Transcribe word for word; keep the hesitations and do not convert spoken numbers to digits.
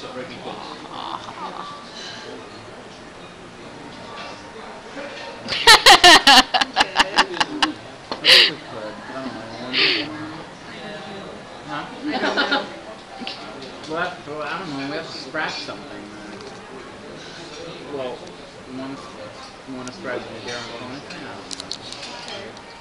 Huh? I don't know. Well, well, I don't know. We have to scratch something. Well, you want to, you want to scratch the Darren Connick? No.